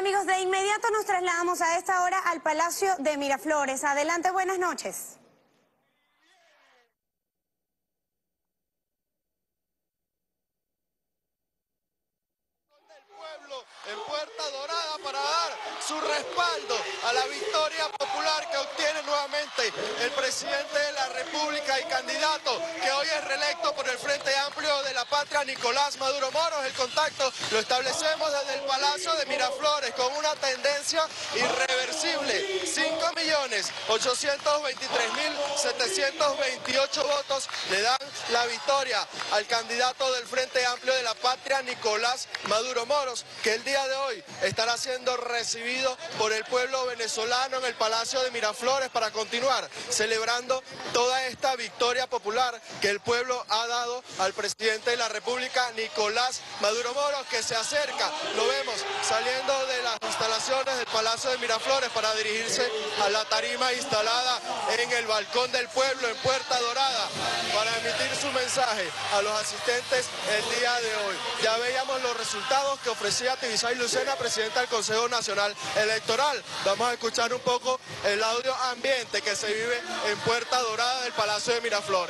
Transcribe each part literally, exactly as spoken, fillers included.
amigos, de inmediato nos trasladamos a esta hora al Palacio de Miraflores. Adelante, buenas noches. En Puerta Dorada para dar su respaldo a la victoria popular que obtiene nuevamente el presidente de la República y candidato que hoy es reelecto por el Frente Amplio de la Patria, Nicolás Maduro Moros. El contacto lo establecemos desde el Palacio de Miraflores con una tendencia irreversible. cinco millones ochocientos veintitrés mil setecientos veintiocho votos le dan la victoria al candidato del Frente Amplio de la Patria, Nicolás Maduro Moros, que el día de hoy estará siendo recibido por el pueblo venezolano en el Palacio de Miraflores para continuar celebrando toda esta victoria popular que el pueblo ha dado al presidente de la República, Nicolás Maduro Moros, que se acerca, lo vemos saliendo de las instalaciones del Palacio de Miraflores para dirigirse a la tarima instalada en el balcón del pueblo en Puerta Dorada para emitir su mensaje a los asistentes el día de hoy. Ya veíamos los resultados que ofrecía Tibisay Lucena, presidenta del Consejo Nacional Electoral. Vamos a escuchar un poco el audio ambiente que se vive en Puerta Dorada del Palacio de Miraflores.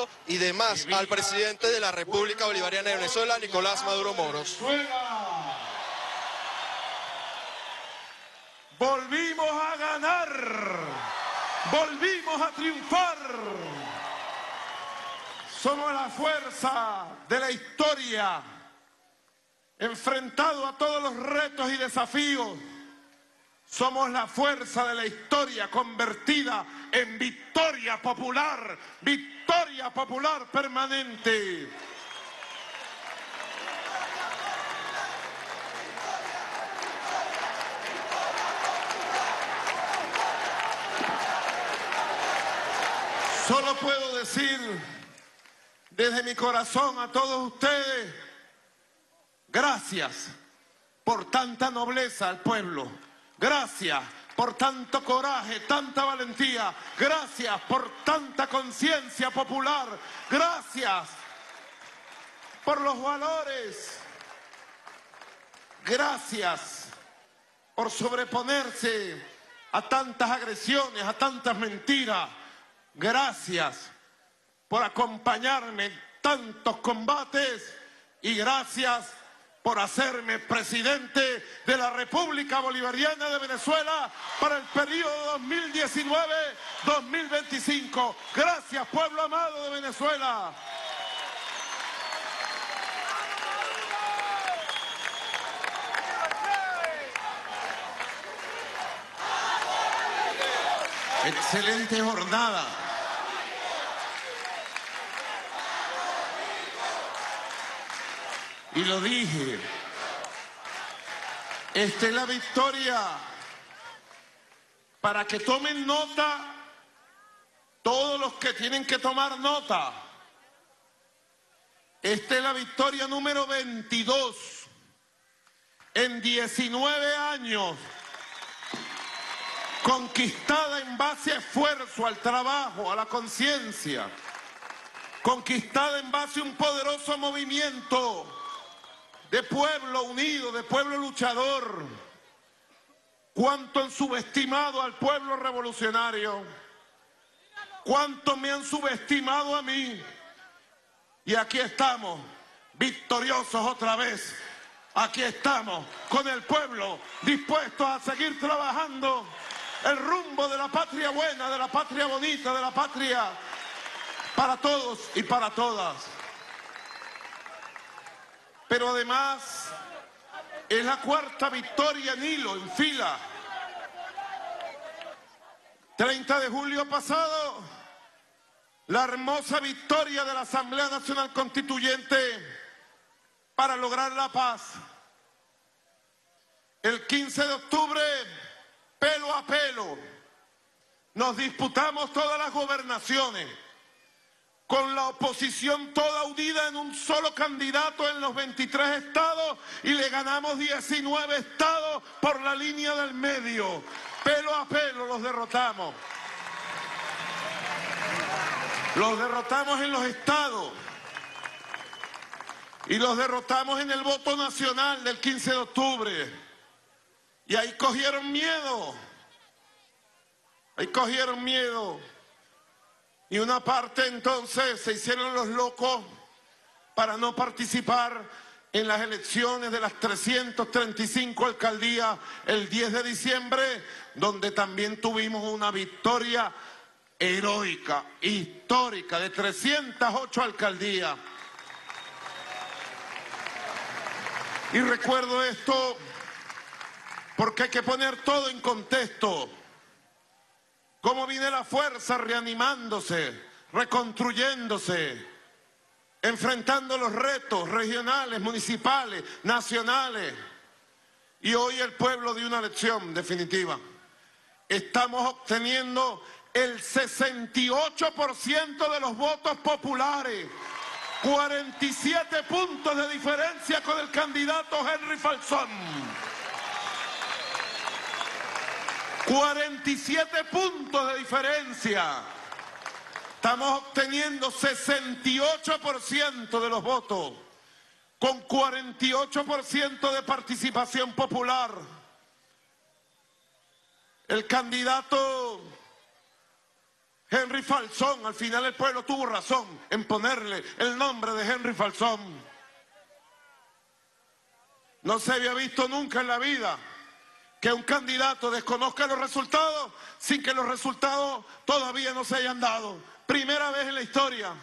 candidato y demás al presidente de la República Bolivariana de Venezuela, Nicolás Maduro Moros. Volvimos a ganar, volvimos a triunfar. Somos la fuerza de la historia, enfrentado a todos los retos y desafíos. Somos la fuerza de la historia convertida en victoria popular, victoria popular permanente. Solo puedo decir desde mi corazón a todos ustedes, gracias por tanta nobleza al pueblo, gracias por tanto coraje, tanta valentía, gracias por tanta conciencia popular, gracias por los valores, gracias por sobreponerse a tantas agresiones, a tantas mentiras. Gracias por acompañarme en tantos combates y gracias por hacerme presidente de la República Bolivariana de Venezuela para el periodo dos mil diecinueve a dos mil veinticinco. Gracias, pueblo amado de Venezuela. Excelente jornada. Y lo dije, esta es la victoria. Para que tomen nota todos los que tienen que tomar nota. Esta es la victoria número veintidós en diecinueve años, conquistada en base a esfuerzo, al trabajo, a la conciencia, conquistada en base a un poderoso movimiento de pueblo unido, de pueblo luchador. Cuánto han subestimado al pueblo revolucionario, cuánto me han subestimado a mí, y aquí estamos, victoriosos otra vez. Aquí estamos, con el pueblo, dispuestos a seguir trabajando el rumbo de la patria buena, de la patria bonita, de la patria para todos y para todas. Pero además es la cuarta victoria en hilo, en fila. treinta de julio pasado, la hermosa victoria de la Asamblea Nacional Constituyente para lograr la paz. El quince de octubre, pelo a pelo, nos disputamos todas las gobernaciones, con la oposición toda unida en un solo candidato en los veintitrés estados, y le ganamos diecinueve estados por la línea del medio. Pelo a pelo los derrotamos. Los derrotamos en los estados y los derrotamos en el voto nacional del quince de octubre. Y ahí cogieron miedo. Ahí cogieron miedo. Y una parte entonces se hicieron los locos para no participar en las elecciones de las trescientas treinta y cinco alcaldías el diez de diciembre, donde también tuvimos una victoria heroica, histórica, de trescientas ocho alcaldías. Y recuerdo esto porque hay que poner todo en contexto. Cómo viene la fuerza reanimándose, reconstruyéndose, enfrentando los retos regionales, municipales, nacionales. Y hoy el pueblo dio una lección definitiva. Estamos obteniendo el sesenta y ocho por ciento de los votos populares, cuarenta y siete puntos de diferencia con el candidato Henry Falzón. cuarenta y siete puntos de diferencia. Estamos obteniendo sesenta y ocho por ciento de los votos, con cuarenta y ocho por ciento de participación popular. El candidato Henry Falzón. Al final el pueblo tuvo razón en ponerle el nombre de Henry Falzón. No se había visto nunca en la vida que un candidato desconozca los resultados sin que los resultados todavía no se hayan dado. Primera vez en la historia.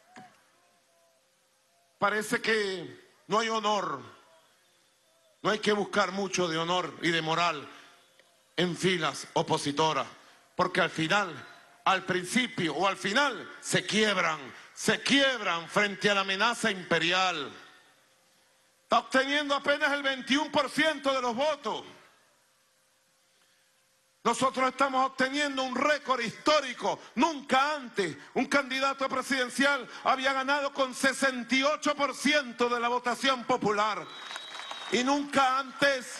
Parece que no hay honor, no hay que buscar mucho de honor y de moral en filas opositoras, porque al final, al principio o al final, se quiebran, se quiebran frente a la amenaza imperial. Está obteniendo apenas el veintiuno por ciento de los votos. Nosotros estamos obteniendo un récord histórico. Nunca antes un candidato presidencial había ganado con sesenta y ocho por ciento de la votación popular. Y nunca antes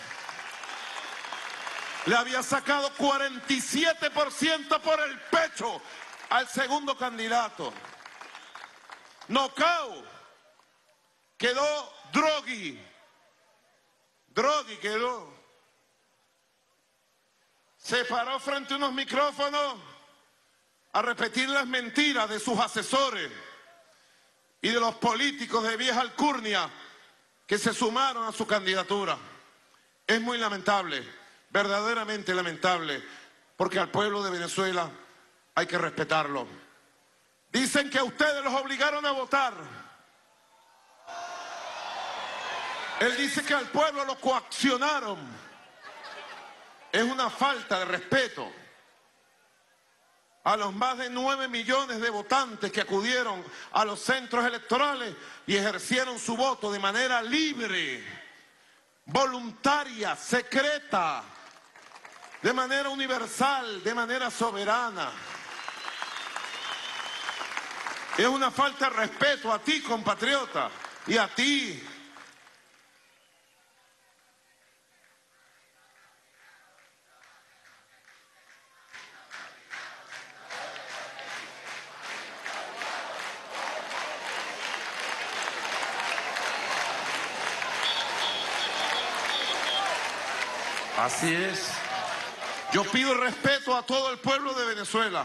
le había sacado cuarenta y siete por ciento por el pecho al segundo candidato. Knockout. Quedó Draghi. Draghi quedó. Se paró frente a unos micrófonos a repetir las mentiras de sus asesores y de los políticos de vieja alcurnia que se sumaron a su candidatura. Es muy lamentable, verdaderamente lamentable, porque al pueblo de Venezuela hay que respetarlo. Dicen que a ustedes los obligaron a votar. Él dice que al pueblo lo coaccionaron. Es una falta de respeto a los más de nueve millones de votantes que acudieron a los centros electorales y ejercieron su voto de manera libre, voluntaria, secreta, de manera universal, de manera soberana. Es una falta de respeto a ti, compatriota, y a ti. Así es. Yo pido respeto a todo el pueblo de Venezuela,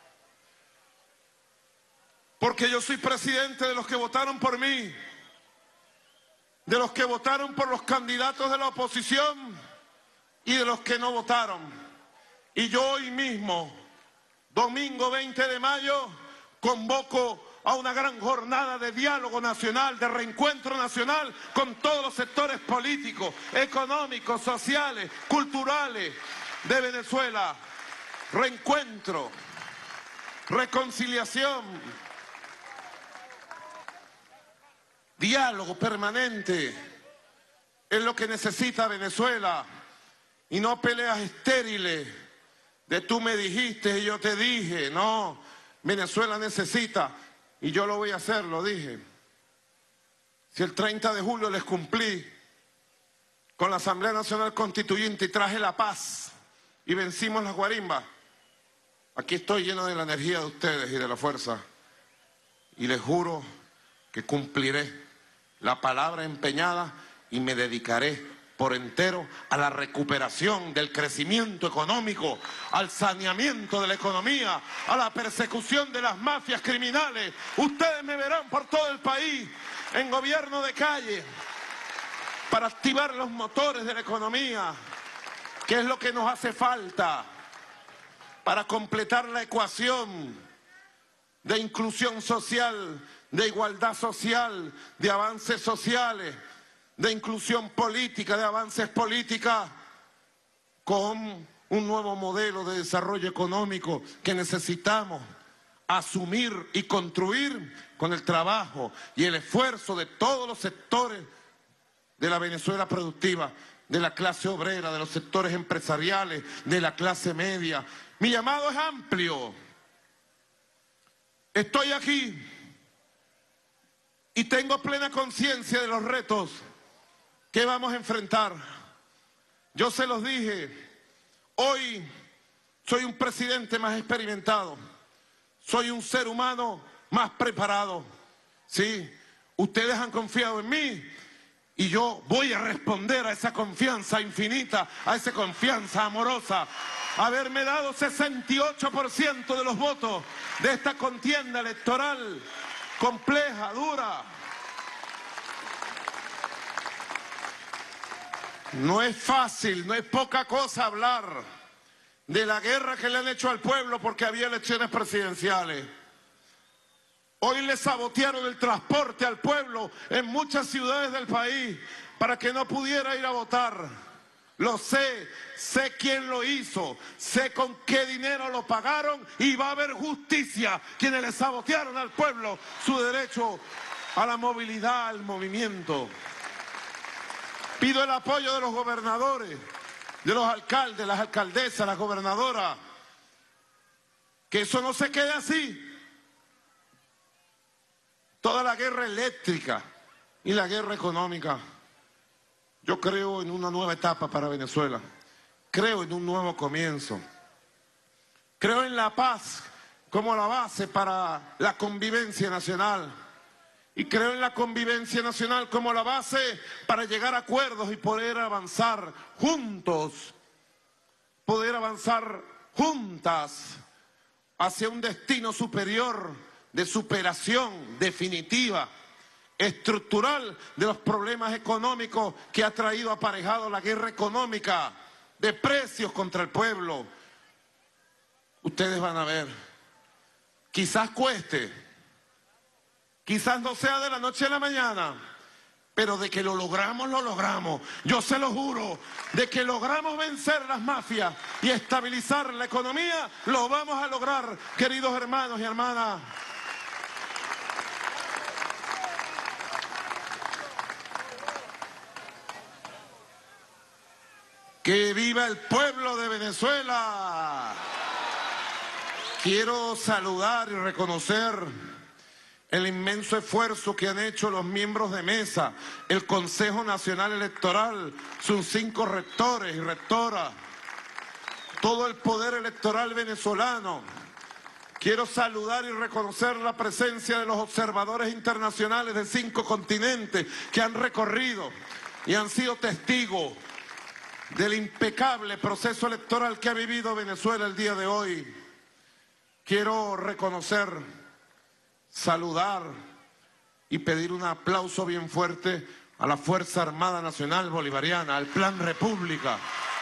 porque yo soy presidente de los que votaron por mí, de los que votaron por los candidatos de la oposición y de los que no votaron. Y yo hoy mismo, domingo veinte de mayo, convoco a una gran jornada de diálogo nacional, de reencuentro nacional con todos los sectores políticos, económicos, sociales, culturales de Venezuela. Reencuentro, reconciliación, diálogo permanente es lo que necesita Venezuela, y no peleas estériles de tú me dijiste y yo te dije. No, Venezuela necesita, y yo lo voy a hacer, lo dije. Si el treinta de julio les cumplí con la Asamblea Nacional Constituyente y traje la paz y vencimos las guarimbas, aquí estoy lleno de la energía de ustedes y de la fuerza, y les juro que cumpliré la palabra empeñada y me dedicaré por entero a la recuperación del crecimiento económico, al saneamiento de la economía, a la persecución de las mafias criminales. Ustedes me verán por todo el país en gobierno de calle para activar los motores de la economía, que es lo que nos hace falta para completar la ecuación de inclusión social, de igualdad social, de avances sociales, de inclusión política, de avances políticos, con un nuevo modelo de desarrollo económico que necesitamos asumir y construir con el trabajo y el esfuerzo de todos los sectores de la Venezuela productiva, de la clase obrera, de los sectores empresariales, de la clase media. Mi llamado es amplio. Estoy aquí y tengo plena conciencia de los retos que vamos a enfrentar. Yo se los dije, hoy soy un presidente más experimentado, soy un ser humano más preparado. Sí, ustedes han confiado en mí y yo voy a responder a esa confianza infinita, a esa confianza amorosa haberme dado sesenta y ocho por ciento de los votos de esta contienda electoral compleja, dura. No es fácil, no es poca cosa hablar de la guerra que le han hecho al pueblo porque había elecciones presidenciales. Hoy le sabotearon el transporte al pueblo en muchas ciudades del país para que no pudiera ir a votar. Lo sé, sé quién lo hizo, sé con qué dinero lo pagaron y va a haber justicia quienes le sabotearon al pueblo su derecho a la movilidad, al movimiento. Pido el apoyo de los gobernadores, de los alcaldes, las alcaldesas, las gobernadoras, que eso no se quede así. Toda la guerra eléctrica y la guerra económica. Yo creo en una nueva etapa para Venezuela. Creo en un nuevo comienzo. Creo en la paz como la base para la convivencia nacional. Y creo en la convivencia nacional como la base para llegar a acuerdos y poder avanzar juntos, poder avanzar juntas hacia un destino superior de superación definitiva, estructural de los problemas económicos que ha traído aparejado la guerra económica de precios contra el pueblo. Ustedes van a ver, quizás cueste. Quizás no sea de la noche a la mañana, pero de que lo logramos, lo logramos. Yo se lo juro, de que logramos vencer las mafias y estabilizar la economía, lo vamos a lograr, queridos hermanos y hermanas. ¡Que viva el pueblo de Venezuela! Quiero saludar y reconocer el inmenso esfuerzo que han hecho los miembros de mesa, el Consejo Nacional Electoral, sus cinco rectores y rectoras, todo el poder electoral venezolano. Quiero saludar y reconocer la presencia de los observadores internacionales de cinco continentes que han recorrido y han sido testigos del impecable proceso electoral que ha vivido Venezuela el día de hoy. Quiero reconocer, saludar y pedir un aplauso bien fuerte a la Fuerza Armada Nacional Bolivariana, al Plan República,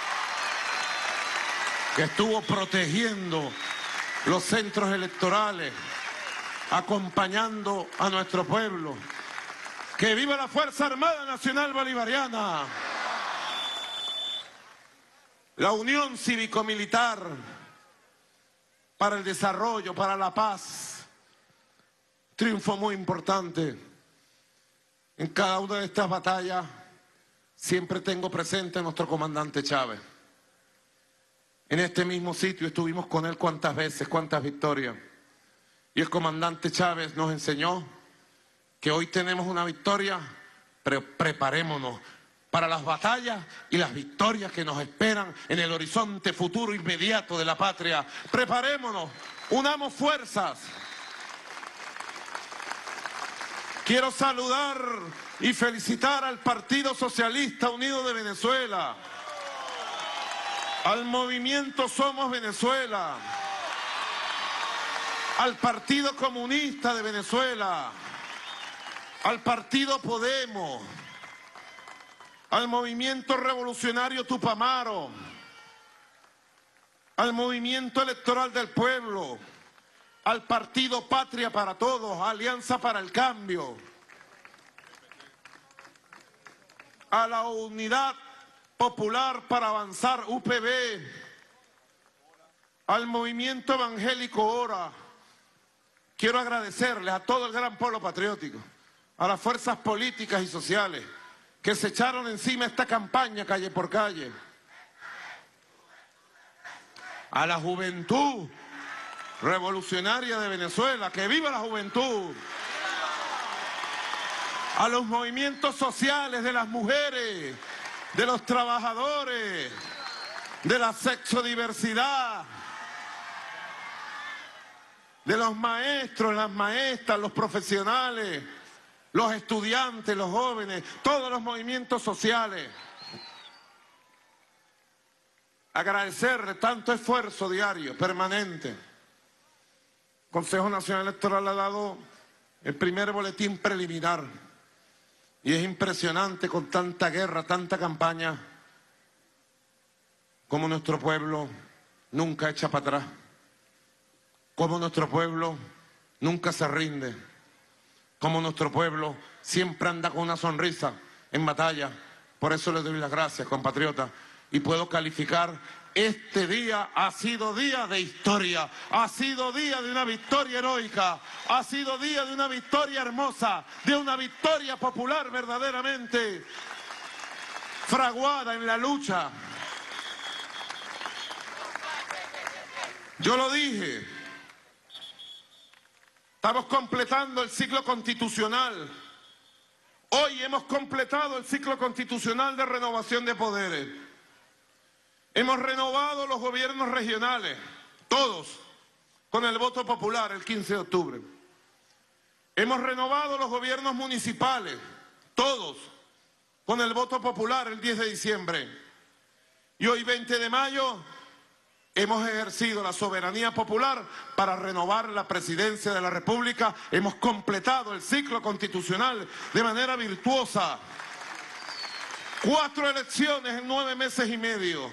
que estuvo protegiendo los centros electorales, acompañando a nuestro pueblo. ¡Que viva la Fuerza Armada Nacional Bolivariana! La Unión Cívico-Militar para el desarrollo, para la paz. Triunfo muy importante. En cada una de estas batallas siempre tengo presente a nuestro comandante Chávez. En este mismo sitio estuvimos con él cuántas veces, cuántas victorias. Y el comandante Chávez nos enseñó que hoy tenemos una victoria, pero preparémonos para las batallas y las victorias que nos esperan en el horizonte futuro inmediato de la patria. Preparémonos, unamos fuerzas. Quiero saludar y felicitar al Partido Socialista Unido de Venezuela, al Movimiento Somos Venezuela, al Partido Comunista de Venezuela, al Partido Podemos, al Movimiento Revolucionario Tupamaro, al Movimiento Electoral del Pueblo, al Partido Patria para Todos, Alianza para el Cambio, a la Unidad Popular para Avanzar, U P B, al Movimiento Evangélico Hora. Quiero agradecerles a todo el gran pueblo patriótico, a las fuerzas políticas y sociales que se echaron encima esta campaña calle por calle, a la juventud revolucionaria de Venezuela, que viva la juventud, a los movimientos sociales de las mujeres, de los trabajadores, de la sexodiversidad, de los maestros, las maestras, los profesionales, los estudiantes, los jóvenes, todos los movimientos sociales. agradecerle tanto esfuerzo diario, permanente. El Consejo Nacional Electoral ha dado el primer boletín preliminar y es impresionante con tanta guerra, tanta campaña, como nuestro pueblo nunca echa para atrás, como nuestro pueblo nunca se rinde, como nuestro pueblo siempre anda con una sonrisa en batalla. Por eso les doy las gracias, compatriotas, y puedo calificar: este día ha sido día de historia, ha sido día de una victoria heroica, ha sido día de una victoria hermosa, de una victoria popular verdaderamente fraguada en la lucha. Yo lo dije, estamos completando el ciclo constitucional. Hoy hemos completado el ciclo constitucional de renovación de poderes. Hemos renovado los gobiernos regionales, todos, con el voto popular el quince de octubre. Hemos renovado los gobiernos municipales, todos, con el voto popular el diez de diciembre. Y hoy, veinte de mayo, hemos ejercido la soberanía popular para renovar la presidencia de la República. Hemos completado el ciclo constitucional de manera virtuosa. Cuatro elecciones en nueve meses y medio.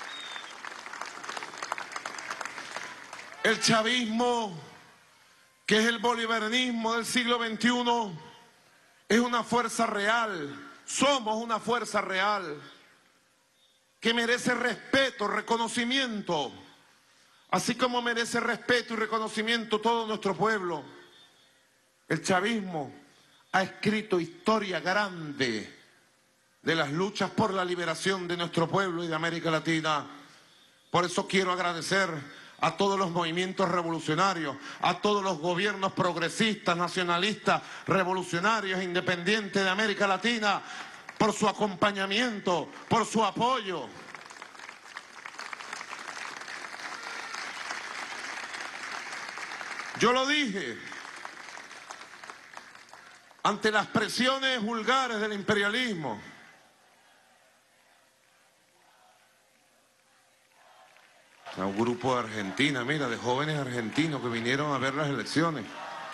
El chavismo, que es el bolivarianismo del siglo veintiuno, es una fuerza real. Somos una fuerza real que merece respeto, reconocimiento, así como merece respeto y reconocimiento todo nuestro pueblo. El chavismo ha escrito historia grande de las luchas por la liberación de nuestro pueblo y de América Latina. Por eso quiero agradecer a todos los movimientos revolucionarios, a todos los gobiernos progresistas, nacionalistas, revolucionarios, independientes de América Latina, por su acompañamiento, por su apoyo. Yo lo dije, ante las presiones vulgares del imperialismo, un grupo de Argentina, mira, de jóvenes argentinos que vinieron a ver las elecciones.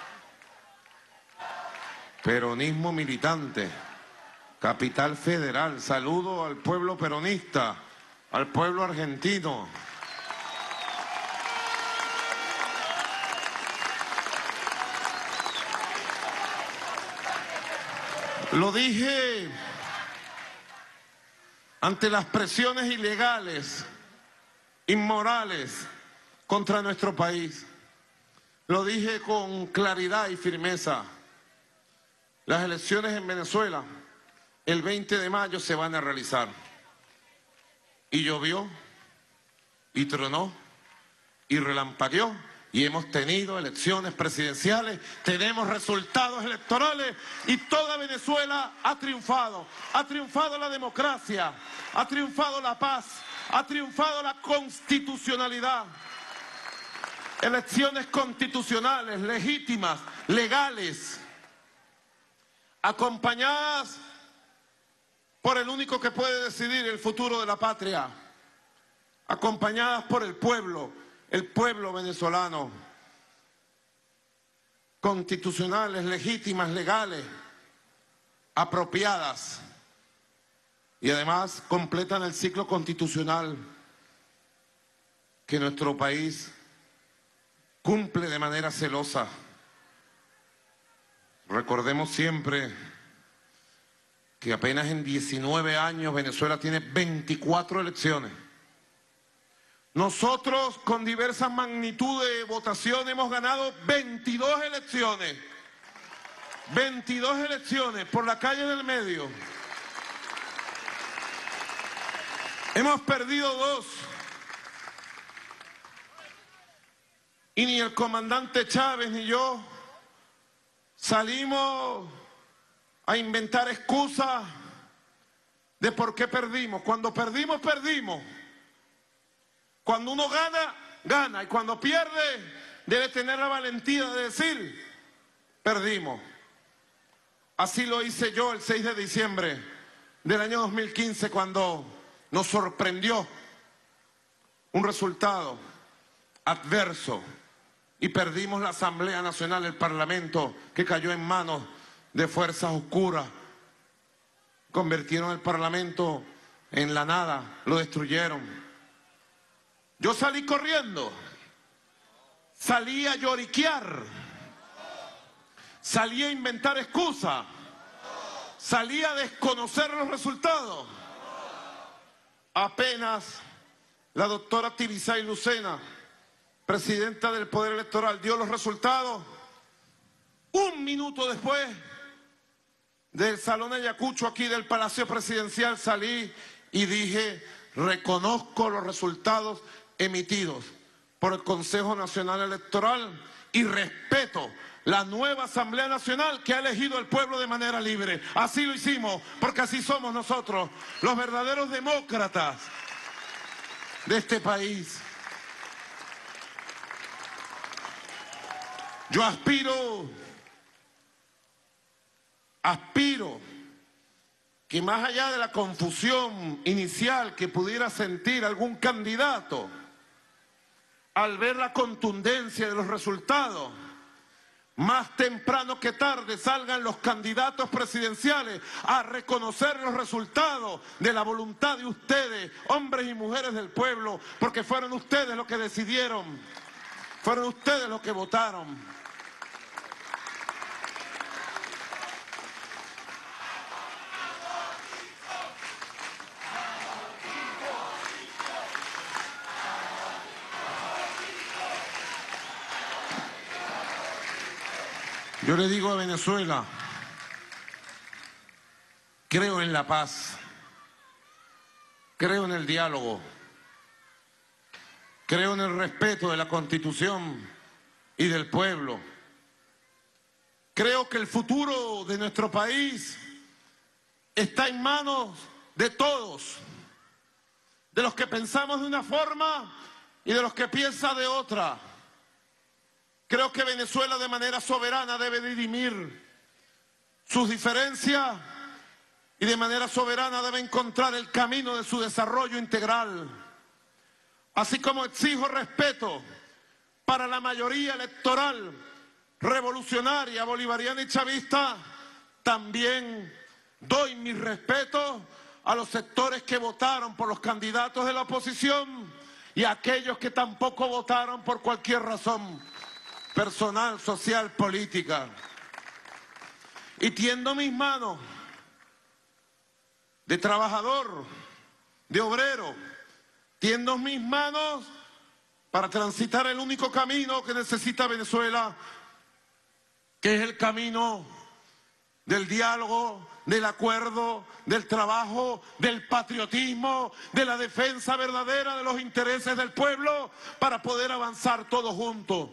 Peronismo militante, Capital Federal, saludo al pueblo peronista, al pueblo argentino. Lo dije ante las presiones ilegales, inmorales contra nuestro país. Lo dije con claridad y firmeza. Las elecciones en Venezuela el veinte de mayo se van a realizar. Y llovió, y tronó, y relampagueó, y hemos tenido elecciones presidenciales, tenemos resultados electorales, y toda Venezuela ha triunfado. Ha triunfado la democracia, ha triunfado la paz, ha triunfado la constitucionalidad. Elecciones constitucionales, legítimas, legales, acompañadas por el único que puede decidir el futuro de la patria, acompañadas por el pueblo, el pueblo venezolano. Constitucionales, legítimas, legales, apropiadas. Y además completan el ciclo constitucional que nuestro país cumple de manera celosa. Recordemos siempre que apenas en diecinueve años Venezuela tiene veinticuatro elecciones. Nosotros, con diversas magnitudes de votación, hemos ganado veintidós elecciones. veintidós elecciones por la calle del medio. Hemos perdido dos. Y ni el comandante Chávez ni yo salimos a inventar excusas de por qué perdimos. Cuando perdimos, perdimos. Cuando uno gana, gana. Y cuando pierde, debe tener la valentía de decir, perdimos. Así lo hice yo el seis de diciembre del año dos mil quince, cuando nos sorprendió un resultado adverso y perdimos la Asamblea Nacional, el Parlamento, que cayó en manos de fuerzas oscuras. Convirtieron el Parlamento en la nada, lo destruyeron. Yo salí corriendo, salí a lloriquear, salí a inventar excusas, salí a desconocer los resultados. Apenas la doctora Tibisay Lucena, presidenta del Poder Electoral, dio los resultados, un minuto después del Salón Ayacucho, aquí del Palacio Presidencial, salí y dije: reconozco los resultados emitidos por el Consejo Nacional Electoral y respeto la nueva Asamblea Nacional que ha elegido el pueblo de manera libre. Así lo hicimos, porque así somos nosotros, los verdaderos demócratas de este país. Yo aspiro, aspiro que más allá de la confusión inicial que pudiera sentir algún candidato al ver la contundencia de los resultados, más temprano que tarde salgan los candidatos presidenciales a reconocer los resultados de la voluntad de ustedes, hombres y mujeres del pueblo, porque fueron ustedes los que decidieron, fueron ustedes los que votaron. Yo le digo a Venezuela, creo en la paz, creo en el diálogo, creo en el respeto de la Constitución y del pueblo. Creo que el futuro de nuestro país está en manos de todos, de los que pensamos de una forma y de los que piensan de otra. Creo que Venezuela de manera soberana debe dirimir sus diferencias y de manera soberana debe encontrar el camino de su desarrollo integral. Así como exijo respeto para la mayoría electoral revolucionaria, bolivariana y chavista, también doy mi respeto a los sectores que votaron por los candidatos de la oposición y a aquellos que tampoco votaron por cualquier razón personal, social, política. Y tiendo mis manos de trabajador, de obrero, tiendo mis manos para transitar el único camino que necesita Venezuela, que es el camino del diálogo, del acuerdo, del trabajo, del patriotismo, de la defensa verdadera de los intereses del pueblo para poder avanzar todos juntos.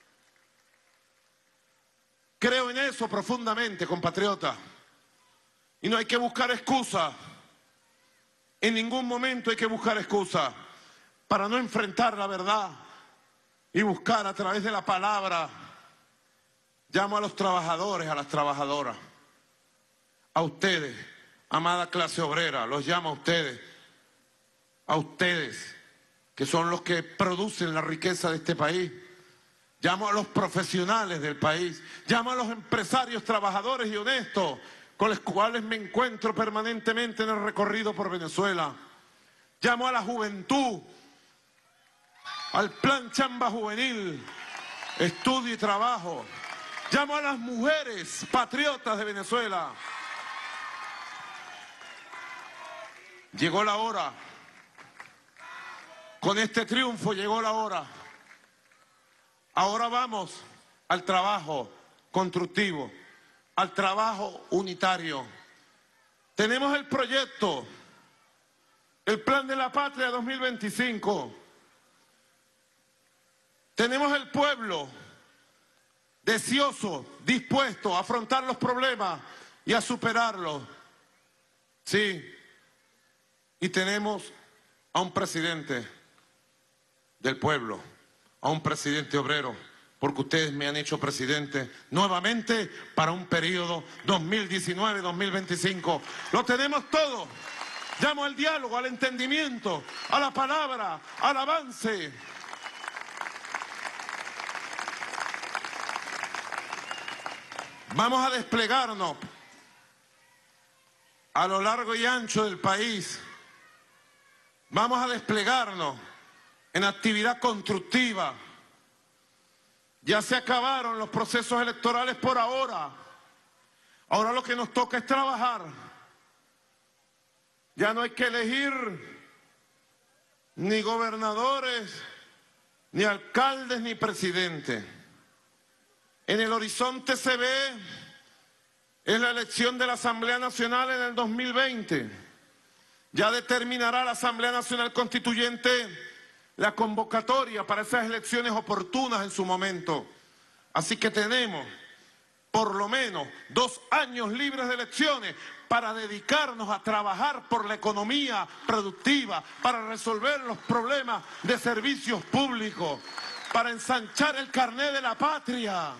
Creo en eso profundamente, compatriota. Y no hay que buscar excusas. En ningún momento hay que buscar excusas para no enfrentar la verdad y buscar a través de la palabra. Llamo a los trabajadores, a las trabajadoras, a ustedes, amada clase obrera, los llamo a ustedes, a ustedes, que son los que producen la riqueza de este país. Llamo a los profesionales del país, llamo a los empresarios, trabajadores y honestos, con los cuales me encuentro permanentemente en el recorrido por Venezuela. Llamo a la juventud, al plan Chamba Juvenil, estudio y trabajo. Llamo a las mujeres patriotas de Venezuela. Llegó la hora. Con este triunfo llegó la hora. Ahora vamos al trabajo constructivo, al trabajo unitario. Tenemos el proyecto, el Plan de la Patria dos mil veinticinco. Tenemos el pueblo deseoso, dispuesto a afrontar los problemas y a superarlos. Sí, y tenemos a un presidente del pueblo, a un presidente obrero, porque ustedes me han hecho presidente nuevamente para un periodo dos mil diecinueve dos mil veinticinco. Lo tenemos todo, Llamo al diálogo, al entendimiento, a la palabra, al avance. Vamos a desplegarnos a lo largo y ancho del país. Vamos a desplegarnos en actividad constructiva. Ya se acabaron los procesos electorales por ahora. Ahora lo que nos toca es trabajar. Ya no hay que elegir ni gobernadores, ni alcaldes, ni presidentes. En el horizonte se ve es la elección de la Asamblea Nacional en el dos mil veinte. Ya determinará la Asamblea Nacional Constituyente la convocatoria para esas elecciones oportunas en su momento. Así que tenemos por lo menos dos años libres de elecciones para dedicarnos a trabajar por la economía productiva, para resolver los problemas de servicios públicos, para ensanchar el carné de la patria.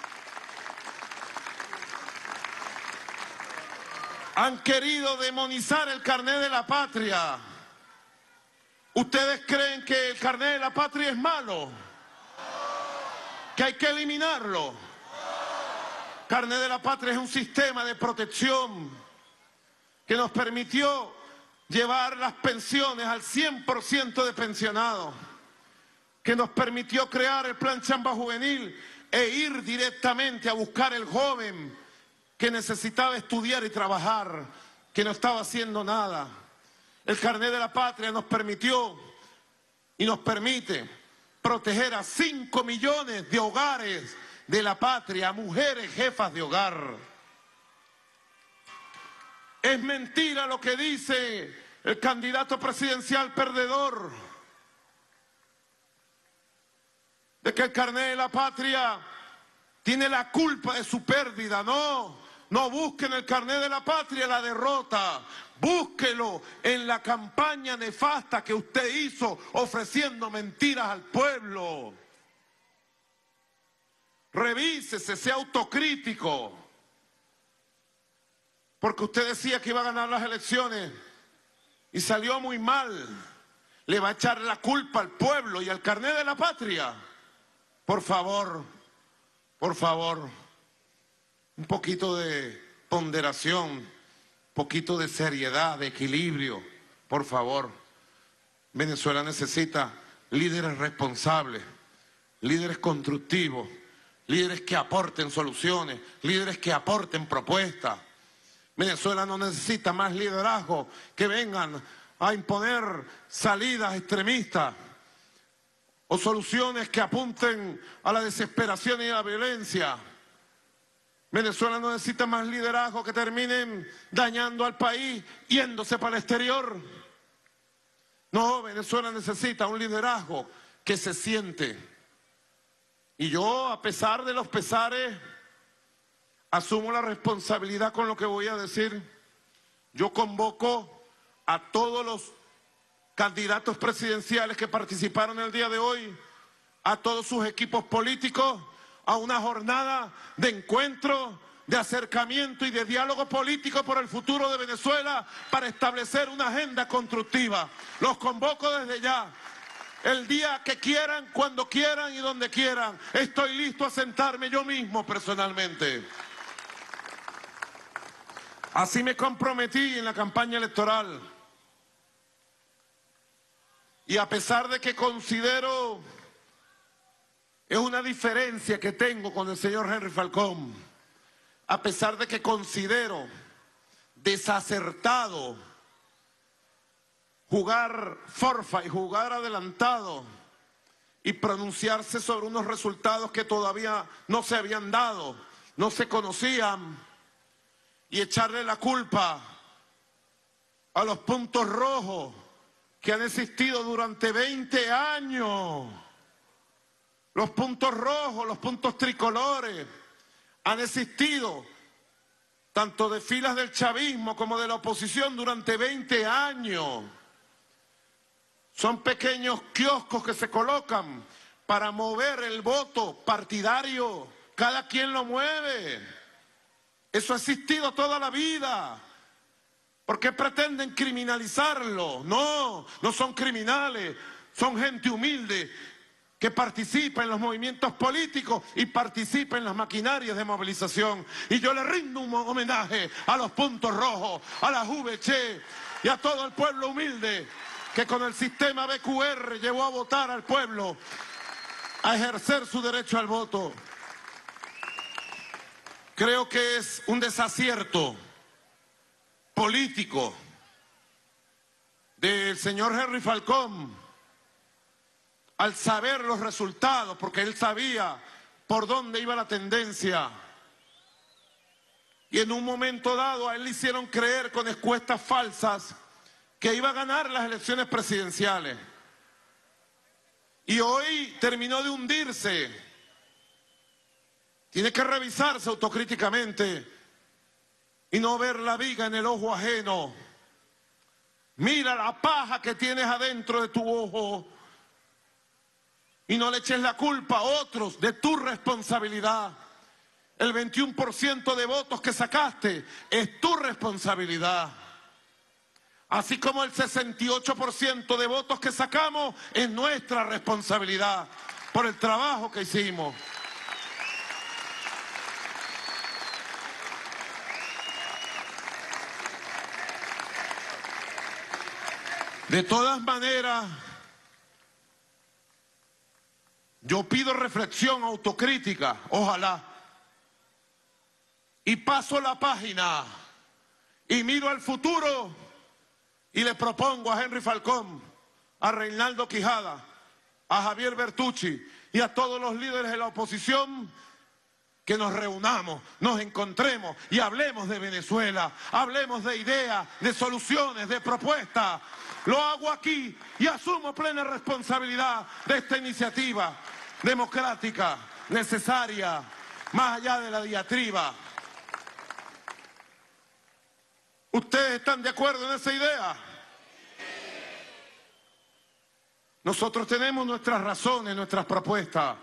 Han querido demonizar el carné de la patria. ¿Ustedes creen que el carné de la patria es malo? ¿Que hay que eliminarlo? Carné de la patria es un sistema de protección que nos permitió llevar las pensiones al cien por ciento de pensionados, que nos permitió crear el Plan Chamba Juvenil e ir directamente a buscar el joven que necesitaba estudiar y trabajar, que no estaba haciendo nada. El carné de la patria nos permitió y nos permite proteger a cinco millones de hogares de la patria, a mujeres jefas de hogar. Es mentira lo que dice el candidato presidencial perdedor, de que el carné de la patria tiene la culpa de su pérdida. No, no busquen el carné de la patria la derrota. Búsquelo en la campaña nefasta que usted hizo ofreciendo mentiras al pueblo. Revísese, sea autocrítico. Porque usted decía que iba a ganar las elecciones y salió muy mal. Le va a echar la culpa al pueblo y al carné de la patria. Por favor, por favor, un poquito de ponderación, un poquito de seriedad, de equilibrio, por favor. Venezuela necesita líderes responsables, líderes constructivos, líderes que aporten soluciones, líderes que aporten propuestas. Venezuela no necesita más liderazgo que vengan a imponer salidas extremistas o soluciones que apunten a la desesperación y a la violencia. Venezuela no necesita más liderazgo que terminen dañando al país, yéndose para el exterior. No, Venezuela necesita un liderazgo que se siente. Y yo, a pesar de los pesares, asumo la responsabilidad con lo que voy a decir. Yo convoco a todos los candidatos presidenciales que participaron el día de hoy, a todos sus equipos políticos, a una jornada de encuentro, de acercamiento y de diálogo político por el futuro de Venezuela para establecer una agenda constructiva. Los convoco desde ya. El día que quieran, cuando quieran y donde quieran. Estoy listo a sentarme yo mismo personalmente. Así me comprometí en la campaña electoral. Y a pesar de que considero, es una diferencia que tengo con el señor Henry Falcón, a pesar de que considero desacertado jugar forfa y jugar adelantado y pronunciarse sobre unos resultados que todavía no se habían dado, no se conocían, y echarle la culpa a los puntos rojos que han existido durante veinte años. Los puntos rojos, los puntos tricolores han existido tanto de filas del chavismo como de la oposición durante veinte años. Son pequeños kioscos que se colocan para mover el voto partidario. Cada quien lo mueve. Eso ha existido toda la vida. ¿Por qué pretenden criminalizarlo? No, no son criminales, son gente humilde que participa en los movimientos políticos y participa en las maquinarias de movilización. Y yo le rindo un homenaje a los puntos rojos, a la U V C y a todo el pueblo humilde que con el sistema B Q R llevó a votar al pueblo, a ejercer su derecho al voto. Creo que es un desacierto político del señor Henry Falcón al saber los resultados, porque él sabía por dónde iba la tendencia. Y en un momento dado a él le hicieron creer con encuestas falsas que iba a ganar las elecciones presidenciales. Y hoy terminó de hundirse. Tiene que revisarse autocríticamente y no ver la viga en el ojo ajeno. Mira la paja que tienes adentro de tu ojo y no le eches la culpa a otros de tu responsabilidad. El veintiuno por ciento de votos que sacaste es tu responsabilidad. Así como el sesenta y ocho por ciento de votos que sacamos es nuestra responsabilidad por el trabajo que hicimos. De todas maneras, yo pido reflexión, autocrítica, ojalá. Y paso la página y miro al futuro y le propongo a Henry Falcón, a Reinaldo Quijada, a Javier Bertucci y a todos los líderes de la oposición que nos reunamos, nos encontremos y hablemos de Venezuela, hablemos de ideas, de soluciones, de propuestas. Lo hago aquí y asumo plena responsabilidad de esta iniciativa democrática, necesaria, más allá de la diatriba. ¿Ustedes están de acuerdo en esa idea? Nosotros tenemos nuestras razones, nuestras propuestas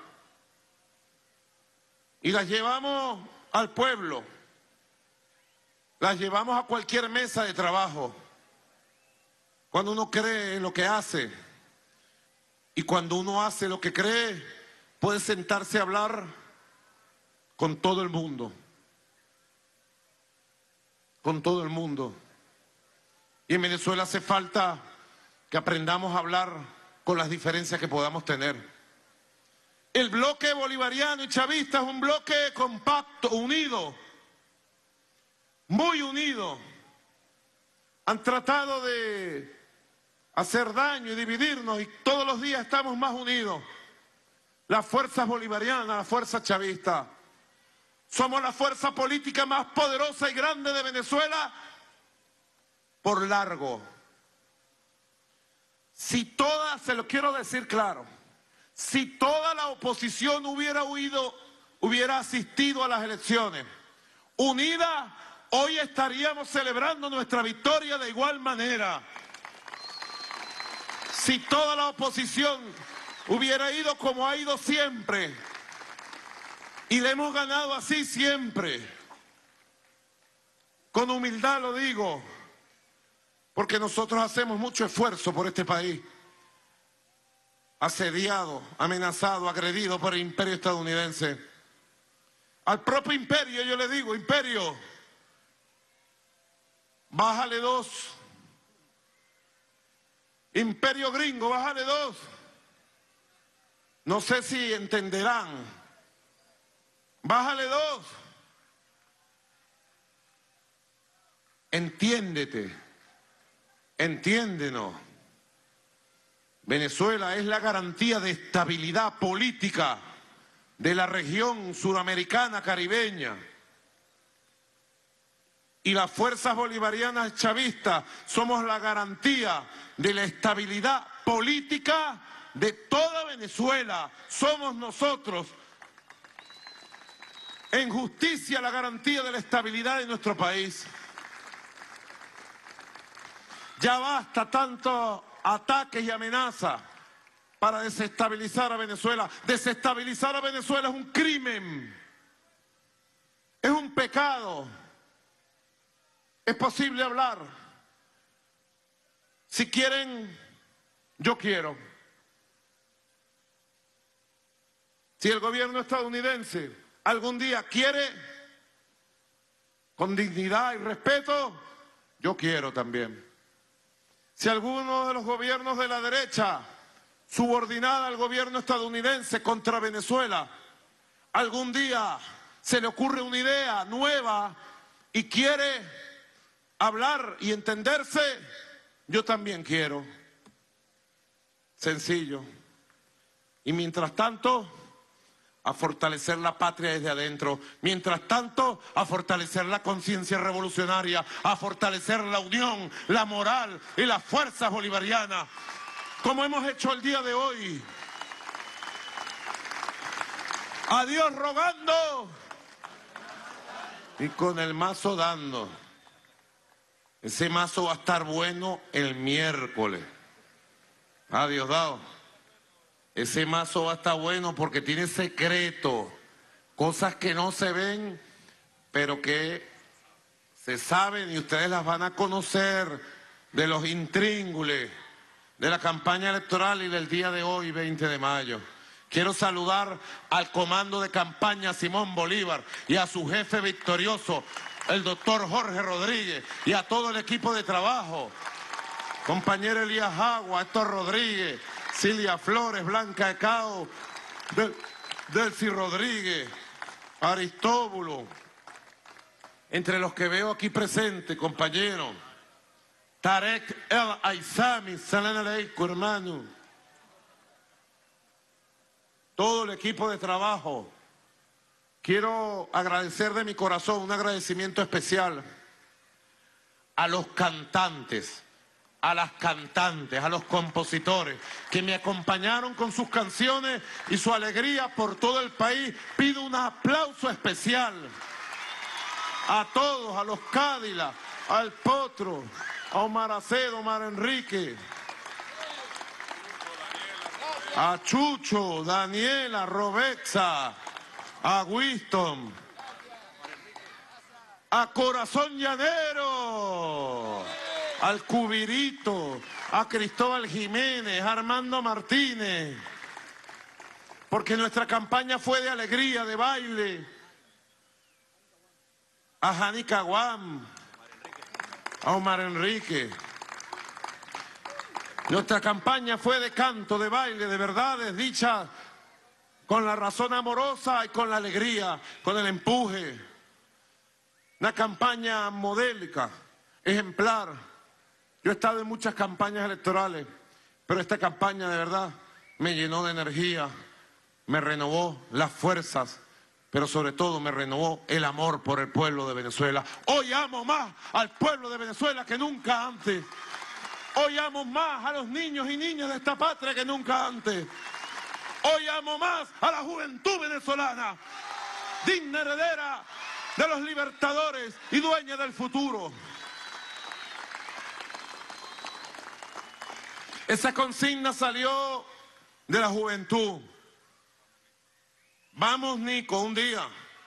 y las llevamos al pueblo, las llevamos a cualquier mesa de trabajo. Cuando uno cree en lo que hace y cuando uno hace lo que cree, puede sentarse a hablar con todo el mundo. Con todo el mundo. Y en Venezuela hace falta que aprendamos a hablar con las diferencias que podamos tener. El bloque bolivariano y chavista es un bloque compacto, unido, muy unido. Han tratado de hacer daño y dividirnos y todos los días estamos más unidos. Las fuerzas bolivarianas, las fuerzas chavistas. Somos la fuerza política más poderosa y grande de Venezuela por largo. Si toda, se lo quiero decir claro, si toda la oposición hubiera huido, hubiera asistido a las elecciones, unida, hoy estaríamos celebrando nuestra victoria de igual manera. Si toda la oposición hubiera ido como ha ido siempre, y le hemos ganado así siempre, con humildad lo digo, porque nosotros hacemos mucho esfuerzo por este país, asediado, amenazado, agredido por el imperio estadounidense. Al propio imperio yo le digo, imperio, bájale dos. Imperio gringo, bájale dos. No sé si entenderán. Bájale dos. Entiéndete. Entiéndenos. Venezuela es la garantía de estabilidad política de la región suramericana caribeña. Y las fuerzas bolivarianas chavistas somos la garantía de la estabilidad política de toda Venezuela. Somos nosotros, en justicia, la garantía de la estabilidad de nuestro país. Ya basta tanto ataques y amenazas para desestabilizar a Venezuela. Desestabilizar a Venezuela es un crimen, es un pecado. Es posible hablar, Si quieren, yo quiero. Si el gobierno estadounidense algún día quiere, con dignidad y respeto, yo quiero también. Si alguno de los gobiernos de la derecha, subordinada al gobierno estadounidense contra Venezuela, algún día se le ocurre una idea nueva y quiere hablar y entenderse, yo también quiero. Sencillo. Y mientras tanto, a fortalecer la patria desde adentro. Mientras tanto, a fortalecer la conciencia revolucionaria, a fortalecer la unión, la moral y las fuerzas bolivarianas, como hemos hecho el día de hoy. A Dios rogando y con el mazo dando. Ese mazo va a estar bueno el miércoles. A Diosdado. Ese mazo va a estar bueno porque tiene secreto, cosas que no se ven, pero que se saben y ustedes las van a conocer de los intríngules de la campaña electoral y del día de hoy, veinte de mayo. Quiero saludar al comando de campaña Simón Bolívar y a su jefe victorioso, el doctor Jorge Rodríguez, y a todo el equipo de trabajo, compañero Elías Agua, Héctor Rodríguez, Cilia Flores, Blanca Ecao, Del, Delcy Rodríguez, Aristóbulo, entre los que veo aquí presentes, compañero, Tarek El Aizami, Salam Aleikum, hermano, todo el equipo de trabajo. Quiero agradecer de mi corazón, un agradecimiento especial a los cantantes, a las cantantes, a los compositores que me acompañaron con sus canciones y su alegría por todo el país. Pido un aplauso especial a todos, a los Cádila, al Potro, a Omar Acedo, Omar Enrique, a Chucho, Daniela, Robexa, a Winston, a Corazón Llanero, al Cubirito, a Cristóbal Jiménez, a Armando Martínez, porque nuestra campaña fue de alegría, de baile, a Jani Caguam, a Omar Enrique. Nuestra campaña fue de canto, de baile, de verdades dichas con la razón amorosa y con la alegría, con el empuje. Una campaña modélica, ejemplar. Yo he estado en muchas campañas electorales, pero esta campaña de verdad me llenó de energía, me renovó las fuerzas, pero sobre todo me renovó el amor por el pueblo de Venezuela. Hoy amo más al pueblo de Venezuela que nunca antes. Hoy amo más a los niños y niñas de esta patria que nunca antes. Hoy amo más a la juventud venezolana, digna heredera de los libertadores y dueña del futuro. Esa consigna salió de la juventud. Vamos, Nico, un día.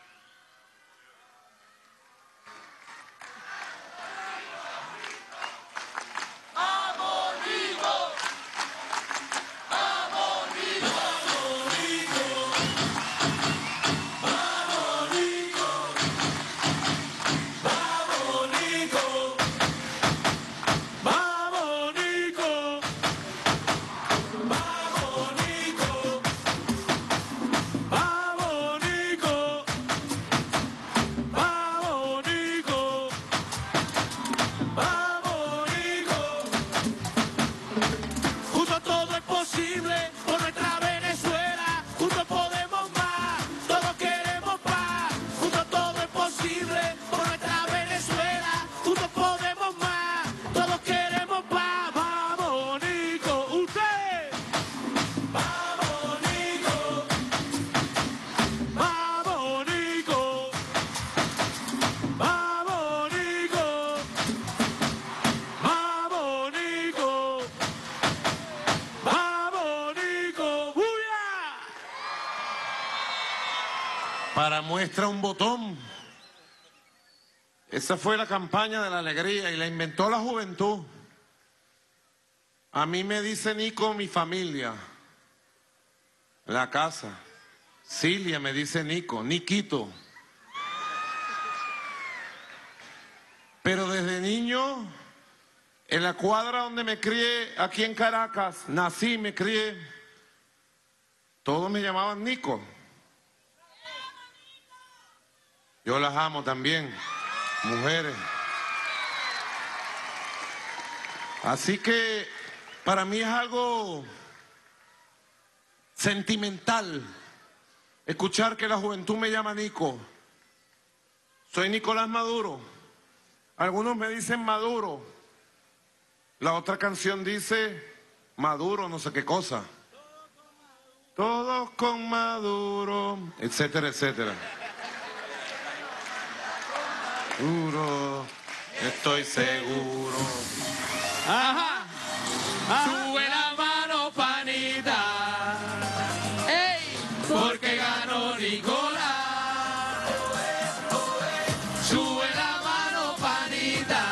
Para muestra un botón. Esa fue la campaña de la alegría y la inventó la juventud. A mí me dice Nico mi familia, la casa. Cilia me dice Nico, Niquito. Pero desde niño, en la cuadra donde me crié, aquí en Caracas, nací, me crié, todos me llamaban Nico. Yo las amo también, mujeres. Así que para mí es algo sentimental escuchar que la juventud me llama Nico. Soy Nicolás Maduro. Algunos me dicen Maduro. La otra canción dice Maduro, no sé qué cosa. Todos con Maduro, etcétera, etcétera. Duro, estoy seguro. Ajá. Ajá. Sube la mano, panita. ¡Ey! Porque ganó Nicolás. Sube la mano, panita.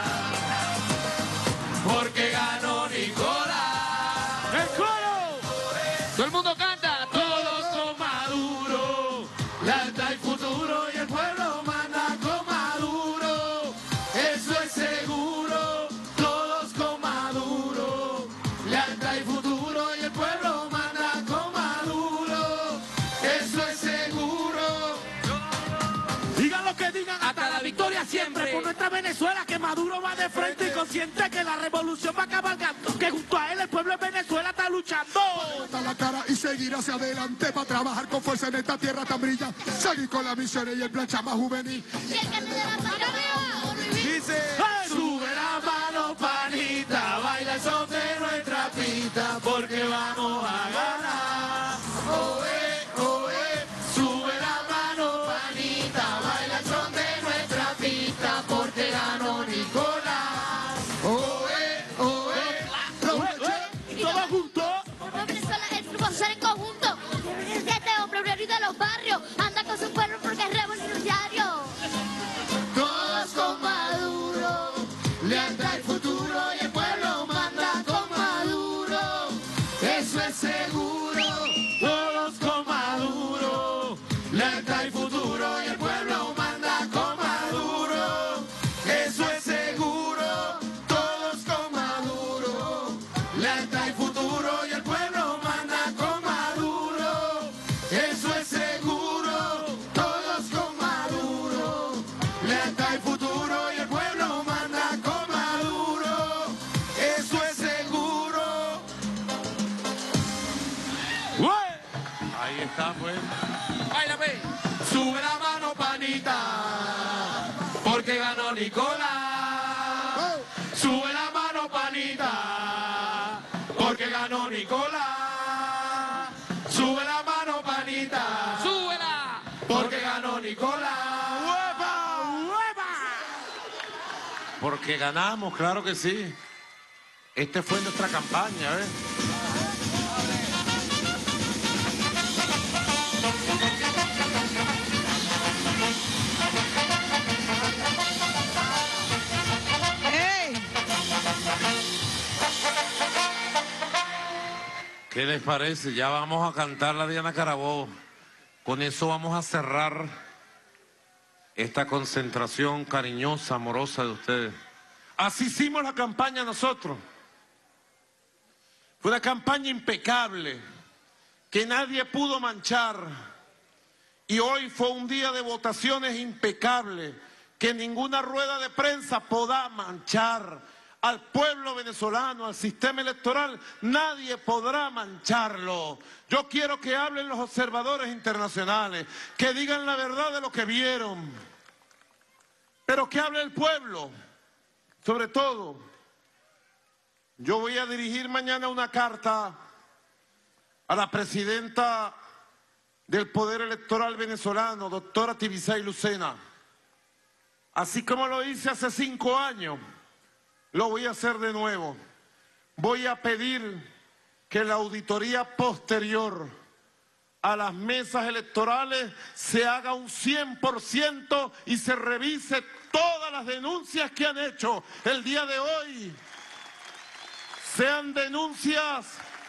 Porque ganó Nicolás. ¡El coro! Todo el mundo canta. Todos con Maduro. Lealtad y futuro y el pueblo manda con Maduro. Eso es seguro. Todos con Maduro. Lealtad y futuro y el pueblo manda con Maduro. Eso es seguro. Digan lo que digan, hasta la victoria siempre. Por nuestra Venezuela, que Maduro va de frente y consciente que la revolución va cabalgando. Que junto a él el pueblo de Venezuela está luchando. Levantar la cara y seguir hacia adelante para trabajar con fuerza en esta tierra tan brilla. Seguir con la misión y el plancha más juvenil. Dice, sube la mano, panita, baila el son de nuestra pista, porque vamos a ganar. Oe, oe, sube la mano, panita, baila el son de nuestra pista, porque ganó Nicolás. Oe, oe, Y todos juntos. Por Venezuela el grupo social en conjunto. Este hombre obrero y de los barrios anda con su pueblo porque es revolucionario. todos con Maduro, lealtad y futuro y el pueblo manda con Maduro. Eso es seguro, todos con Maduro, lealtad y futuro y el pueblo manda con Maduro. Eso es seguro, todos con Maduro, lealtad y futuro y el pueblo manda con Maduro. Eso es seguro, todos con Maduro, lealtad y futuro y el pueblo manda con Maduro. Eso es seguro. Ahí está, pues. Báilame. Sube la mano, panita, porque ganó Nicolás. Sube la mano, panita, porque ganó Nicolás. Sube la mano, panita. Súbela, porque ganó Nicolás. ¡Hueva! ¡Hueva! Porque ganamos, claro que sí. Esta fue nuestra campaña, ¿ves? ¿Qué les parece? Ya vamos a cantar la Diana Carabobo. Con eso vamos a cerrar esta concentración cariñosa, amorosa de ustedes. Así hicimos la campaña nosotros. Fue una campaña impecable, que nadie pudo manchar. Y hoy fue un día de votaciones impecable, que ninguna rueda de prensa podrá manchar al pueblo venezolano, al sistema electoral. Nadie podrá mancharlo. Yo quiero que hablen los observadores internacionales, que digan la verdad de lo que vieron, pero que hable el pueblo. Sobre todo, yo voy a dirigir mañana una carta a la presidenta del Poder Electoral venezolano, doctora Tibisay Lucena. Así como lo hice hace cinco años, lo voy a hacer de nuevo. Voy a pedir que la auditoría posterior a las mesas electorales se haga un cien por ciento y se revise todas las denuncias que han hecho el día de hoy sean denuncias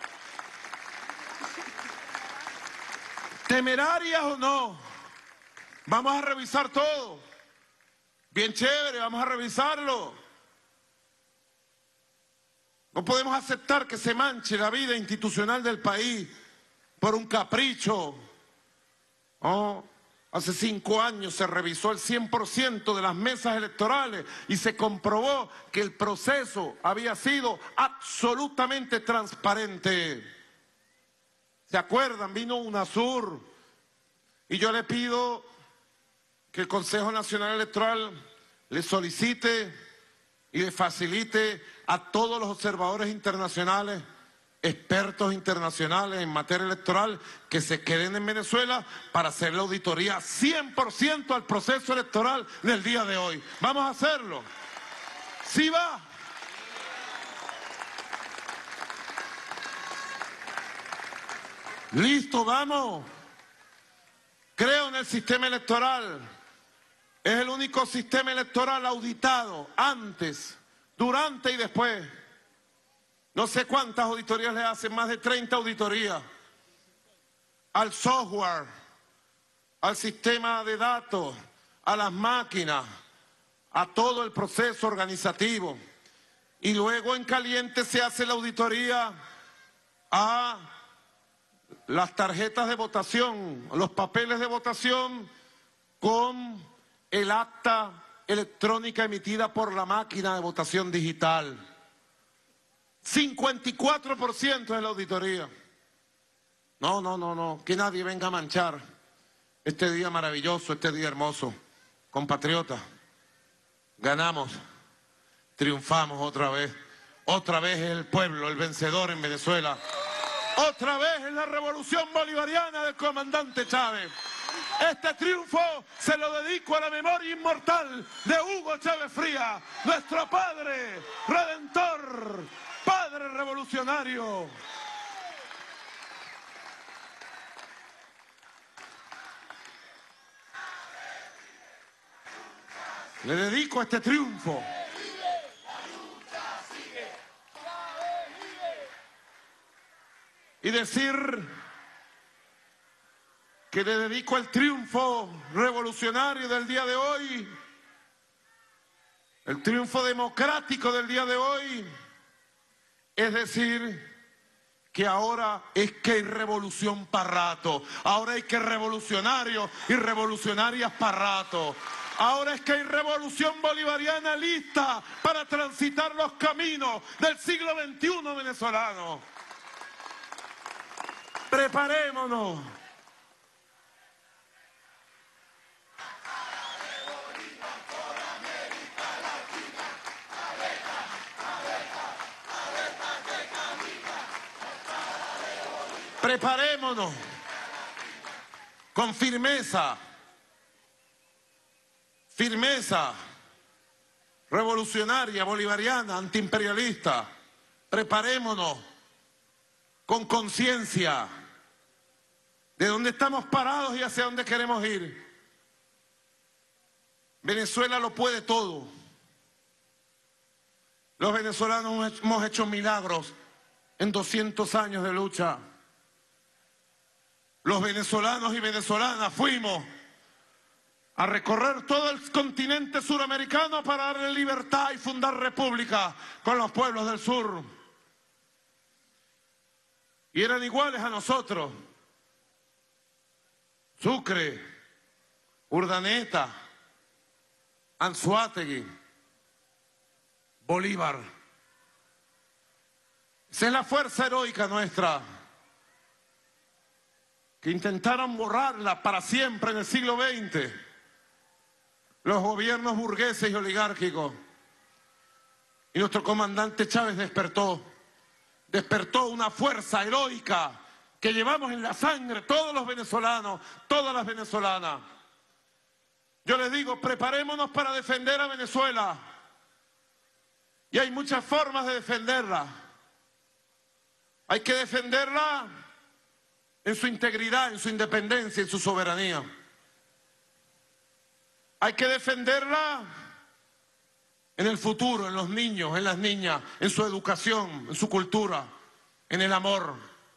temerarias o no, vamos a revisar todo. Bien chévere, vamos a revisarlo. No podemos aceptar que se manche la vida institucional del país por un capricho. Oh, hace cinco años se revisó el cien por ciento de las mesas electorales y se comprobó que el proceso había sido absolutamente transparente. ¿Se acuerdan? Vino UNASUR y yo le pido que el Consejo Nacional Electoral le solicite y le facilite a todos los observadores internacionales, expertos internacionales en materia electoral, que se queden en Venezuela para hacer la auditoría cien por ciento al proceso electoral del día de hoy. Vamos a hacerlo. ¿Sí va? Listo, vamos. Creo en el sistema electoral. Es el único sistema electoral auditado antes, durante y después. No sé cuántas auditorías le hacen, más de treinta auditorías. Al software, al sistema de datos, a las máquinas, a todo el proceso organizativo. Y luego en caliente se hace la auditoría a las tarjetas de votación, los papeles de votación con el acta electrónica emitida por la máquina de votación digital. cincuenta y cuatro por ciento de la auditoría. No, no, no, no, que nadie venga a manchar este día maravilloso, este día hermoso. Compatriotas, ganamos, triunfamos otra vez. Otra vez es el pueblo el vencedor en Venezuela. Otra vez es la revolución bolivariana del comandante Chávez. Este triunfo se lo dedico a la memoria inmortal de Hugo Chávez Frías, nuestro padre redentor, padre revolucionario. Le dedico este triunfo. Y decir que le dedico el triunfo revolucionario del día de hoy, el triunfo democrático del día de hoy, es decir, que ahora es que hay revolución para rato, ahora hay que revolucionarios y revolucionarias para rato. Ahora es que hay revolución bolivariana lista para transitar los caminos del siglo veintiuno venezolano. Preparémonos. Preparémonos con firmeza, firmeza revolucionaria, bolivariana, antiimperialista. Preparémonos con conciencia de dónde estamos parados y hacia dónde queremos ir. Venezuela lo puede todo. Los venezolanos hemos hecho milagros en doscientos años de lucha. Los venezolanos y venezolanas fuimos a recorrer todo el continente suramericano para darle libertad y fundar república con los pueblos del sur. Y eran iguales a nosotros. Sucre, Urdaneta, Anzoátegui, Bolívar. Esa es la fuerza heroica nuestra, que intentaron borrarla para siempre en el siglo veinte los gobiernos burgueses y oligárquicos. Y nuestro comandante Chávez despertó, despertó una fuerza heroica que llevamos en la sangre todos los venezolanos, todas las venezolanas. Yo les digo, preparémonos para defender a Venezuela. Y hay muchas formas de defenderla. Hay que defenderla en su integridad, en su independencia, en su soberanía. Hay que defenderla en el futuro, en los niños, en las niñas, en su educación, en su cultura, en el amor.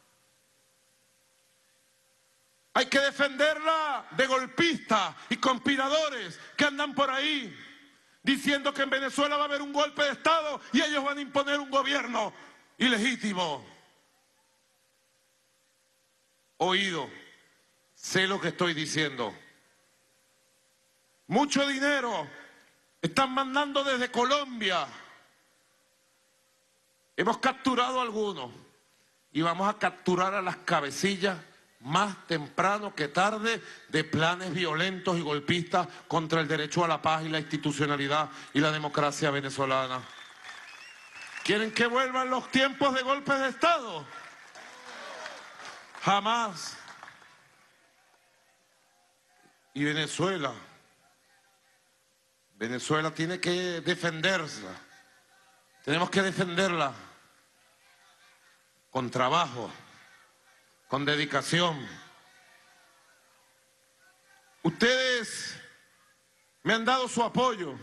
Hay que defenderla de golpistas y conspiradores que andan por ahí diciendo que en Venezuela va a haber un golpe de Estado y ellos van a imponer un gobierno ilegítimo. Oído, sé lo que estoy diciendo. Mucho dinero están mandando desde Colombia. Hemos capturado a algunos y vamos a capturar a las cabecillas más temprano que tarde de planes violentos y golpistas contra el derecho a la paz y la institucionalidad y la democracia venezolana. ¿Quieren que vuelvan los tiempos de golpes de Estado? Jamás. Y Venezuela, Venezuela tiene que defenderse. Tenemos que defenderla con trabajo, con dedicación. Ustedes me han dado su apoyo.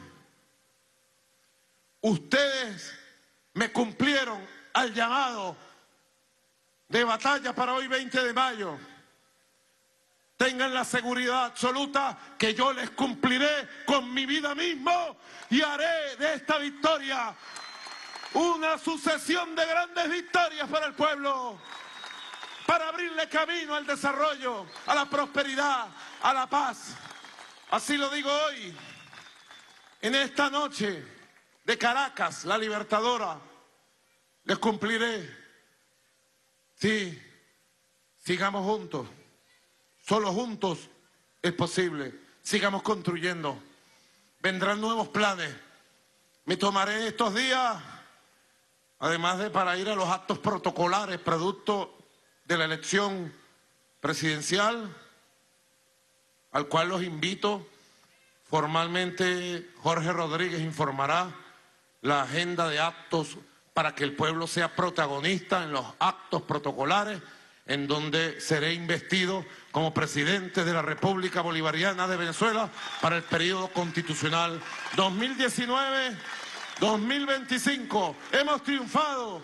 Ustedes me cumplieron al llamado de batalla para hoy veinte de mayo. Tengan la seguridad absoluta que yo les cumpliré con mi vida mismo y haré de esta victoria una sucesión de grandes victorias para el pueblo, para abrirle camino al desarrollo, a la prosperidad, a la paz. Así lo digo hoy, en esta noche de Caracas, la libertadora, les cumpliré. Sí, sigamos juntos. Solo juntos es posible. Sigamos construyendo. Vendrán nuevos planes. Me tomaré estos días, además de para ir a los actos protocolares, producto de la elección presidencial, al cual los invito. Formalmente Jorge Rodríguez informará la agenda de actos para que el pueblo sea protagonista en los actos protocolares, en donde seré investido como presidente de la República Bolivariana de Venezuela para el periodo constitucional dos mil diecinueve dos mil veinticinco. Hemos triunfado.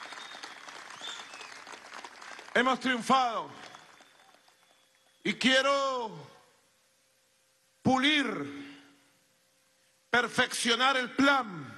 Hemos triunfado. Y quiero pulir, perfeccionar el plan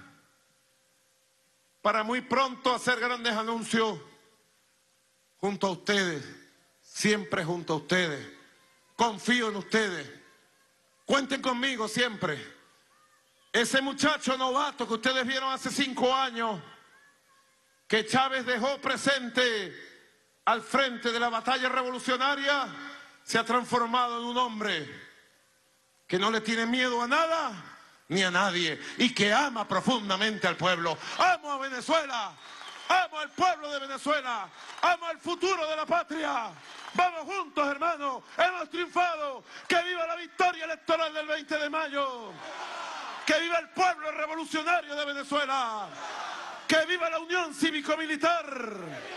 para muy pronto hacer grandes anuncios junto a ustedes, siempre junto a ustedes. Confío en ustedes. Cuenten conmigo siempre. Ese muchacho novato que ustedes vieron hace cinco años, que Chávez dejó presente al frente de la batalla revolucionaria, se ha transformado en un hombre que no le tiene miedo a nada ni a nadie y que ama profundamente al pueblo. Amo a Venezuela. Amo al pueblo de Venezuela, amo al futuro de la patria. Vamos juntos, hermanos, hemos triunfado. Que viva la victoria electoral del veinte de mayo. Que viva el pueblo revolucionario de Venezuela. Que viva la unión cívico-militar.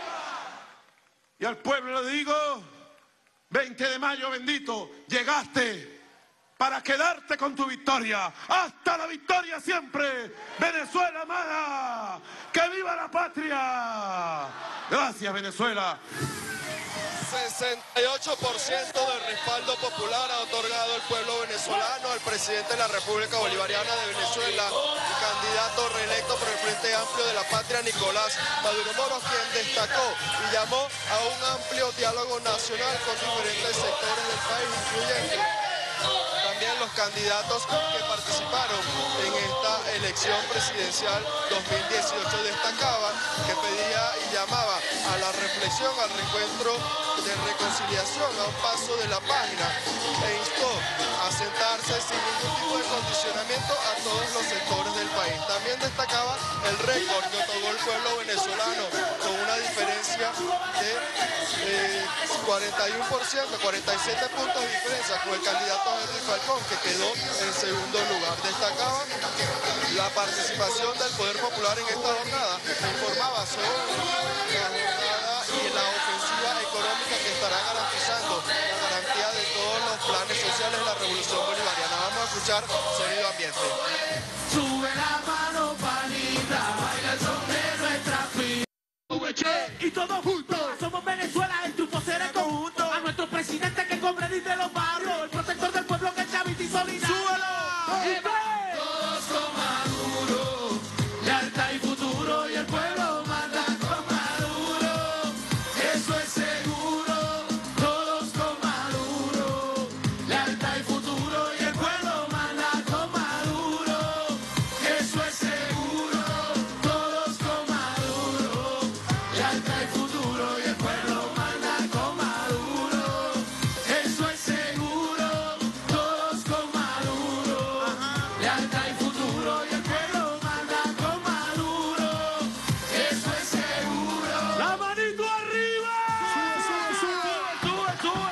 Y al pueblo le digo, veinte de mayo bendito, llegaste para quedarte con tu victoria. ¡Hasta la victoria siempre! ¡Venezuela amada! ¡Que viva la patria! Gracias, Venezuela. sesenta y ocho por ciento del respaldo popular ha otorgado el pueblo venezolano al presidente de la República Bolivariana de Venezuela y candidato reelecto por el Frente Amplio de la Patria, Nicolás Maduro Moros, quien destacó y llamó a un amplio diálogo nacional con diferentes sectores del país, incluyendo también los candidatos que participaron en esta elección presidencial dos mil dieciocho. Destacaban que pedía y llamaba a la reflexión, al reencuentro de reconciliación, a un paso de la página, e instó a sentarse sin ningún tipo de condicionamiento a todos los sectores del país. También destacaba el récord que otorgó el pueblo venezolano con una diferencia de eh, cuarenta y uno por ciento, cuarenta y siete puntos de diferencia con el candidato Henry Falcón, que quedó en segundo lugar. Destacaba la participación del Poder Popular en esta jornada, informaba sobre la jornada y la ofensiva económica que estará garantizando la garantía de todos los planes sociales de la Revolución Bolivariana. Vamos a escuchar Sonido Ambiente. Sube la mano. todos juntos. Somos Venezuela, el triunfo será conjunto. A nuestro presidente que cobre desde los barrios, el protector del pueblo que es chavista y solidario. Todos con Maduro, lealtad y futuro, y el pueblo manda con Maduro. Eso es seguro. Todos con Maduro, lealtad y futuro, y el pueblo manda con Maduro. Eso es seguro. Todos con Maduro, lealtad y futuro, y el pueblo manda con Maduro. Eso es seguro. Todos con Maduro, lealtad y futuro, y el pueblo manda con Maduro. Eso es seguro. ¡La manito arriba! Sube, sube, Sube, sube.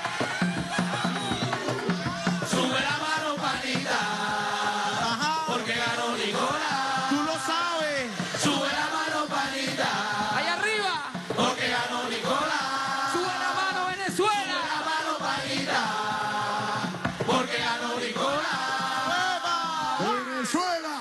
Sube la mano, panita, porque ganó Nicolás. Tú lo sabes. Sube la mano, panita, Allá arriba. porque ganó Nicolás. Sube la mano, Venezuela. Sube la mano, panita, porque ganó Nicolás. Venezuela.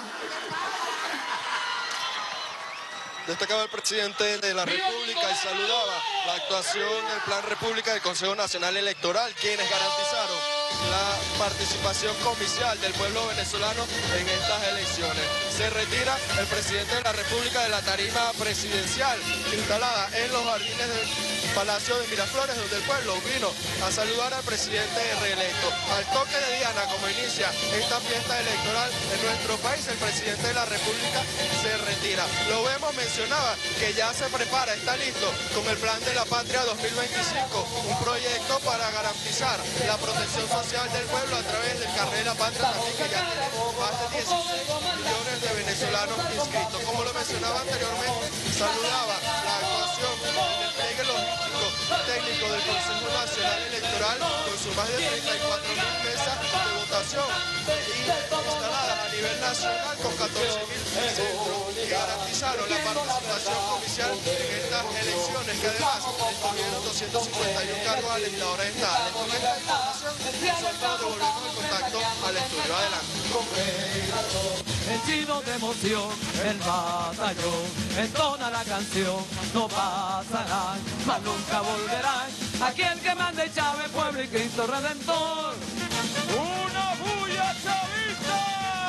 Destacaba el presidente de la República y saludaba la actuación del Plan República del Consejo Nacional Electoral, quienes garantizaron la participación comicial del pueblo venezolano en estas elecciones. Se retira el presidente de la República de la tarima presidencial instalada en los jardines del Palacio de Miraflores, donde el pueblo vino a saludar al presidente reelecto. Al toque de Diana, como inicia esta fiesta electoral en nuestro país, el presidente de la República se retira. Lo vemos, mencionaba que ya se prepara, está listo con el Plan de la Patria dos mil veinticinco, un proyecto para garantizar la protección social del pueblo a través del carnet de la patria, también que ya tiene más de dieciséis millones de venezolanos inscritos. Como lo mencionaba anteriormente, saludaba la actuación del despliegue logístico técnico del Consejo Nacional Electoral con sus más de treinta y cuatro mil mesas de votación y instaladas a nivel nacional con catorce mil centros que garantizaron la participación comicial en estas elecciones, que además escogieron doscientos cincuenta y uno cargos a legisladores estatales. Con esta información nosotros devolvemos el contacto al estudio. Adelante. El chino de emoción, el batallón, entona la canción, no pasarán, mas nunca volverán. Aquí el que manda y Chávez, pueblo y Cristo Redentor. ¡Una bulla chavista!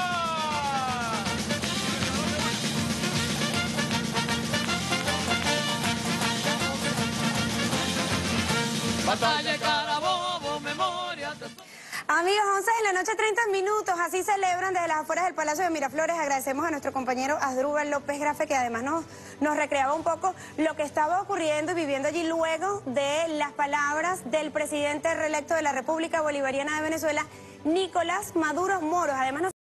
Batalla Carabobo, memoria. Amigos, once de la noche, treinta minutos, así celebran desde las afueras del Palacio de Miraflores. Agradecemos a nuestro compañero Asdrúbal López Grafe, que además nos, nos recreaba un poco lo que estaba ocurriendo y viviendo allí luego de las palabras del presidente reelecto de la República Bolivariana de Venezuela, Nicolás Maduro Moros. Además, nos